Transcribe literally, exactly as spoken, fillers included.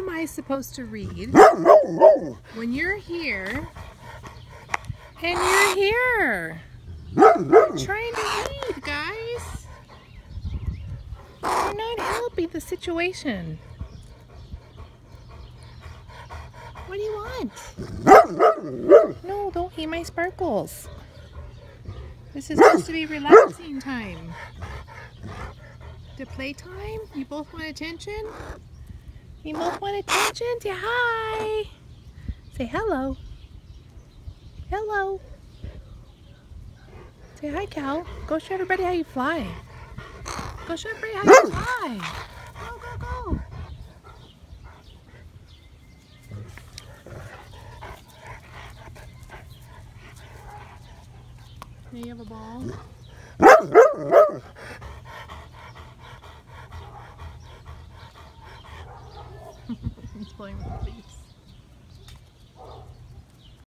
am I supposed to read when you're here and you're here? I'm trying to read, guys. You're not helping the situation. What do you want? No, don't eat my sparkles. This is supposed to be relaxing time. The playtime? You both want attention? You both want attention? Say hi. Say hello. Hello. Say hi, Cal. Go show everybody how you fly. Go show everybody how you fly. Go, go, go. Now you have a ball. He's playing with the leaves.